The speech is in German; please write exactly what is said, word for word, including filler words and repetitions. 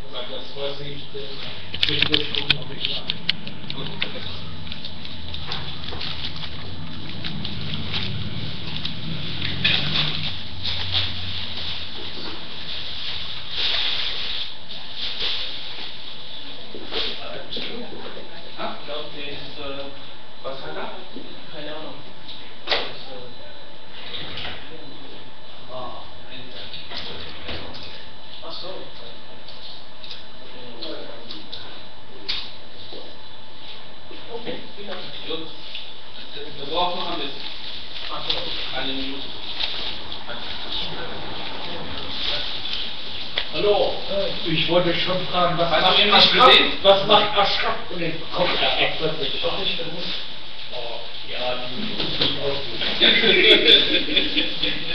Weil das weiß ich, ich muss gucken, ob ich mag. Gut. Ah, ich glaube, der ist, äh, was hat er? Keine Ahnung. Das ist, äh, ah, ach so. Okay, vielen Dank. Gut. Wir brauchen noch ein bisschen. Ach so, eine Minute. Hallo, äh, ich wollte schon fragen, was Hast macht du ihn nicht Aschraf? gesehen? Was macht Aschraf? Und den kommt er etwas nicht. Doch nicht gewusst. Oh, ja, die ist nicht ausgesucht.